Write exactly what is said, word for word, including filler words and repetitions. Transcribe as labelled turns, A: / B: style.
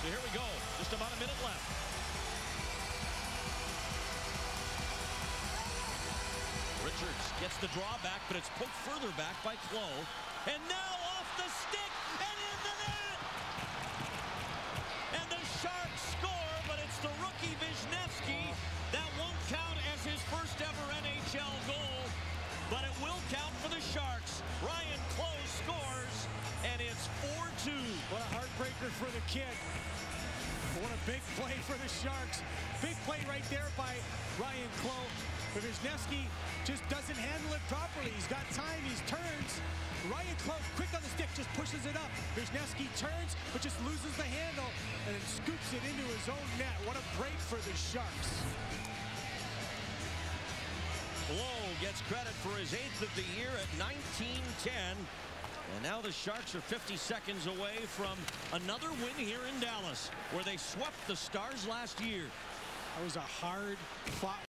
A: here we go. Just about a minute left. Richards gets the draw back, but it's poked further back by Clough. And now off the stick and in the net! And the Sharks score, but it's the rookie Vishnevskiy. That won't count as his first ever N H L goal, but it will count for the Sharks. Ryan Clough scores, and it's four two.
B: What a heartbreaker for the kid. What a big play for the Sharks. Big play right there by Ryan Clough. But Vishnevskiy just doesn't handle it properly. He's got time, he turns. Ryan Clough, quick on the stick, just pushes it up. Vishnevskiy turns, but just loses the handle and then scoops it into his own net. What a break for the Sharks.
A: Clough gets credit for his eighth of the year at nineteen ten. And now the Sharks are fifty seconds away from another win here in Dallas, where they swept the Stars last year.
B: That was a hard fought